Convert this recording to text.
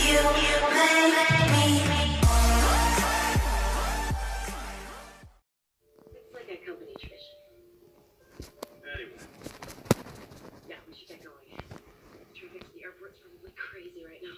You make me. It's like a company tradition. Anyway. Yeah, we should get going. Traffic to the airport's probably crazy right now.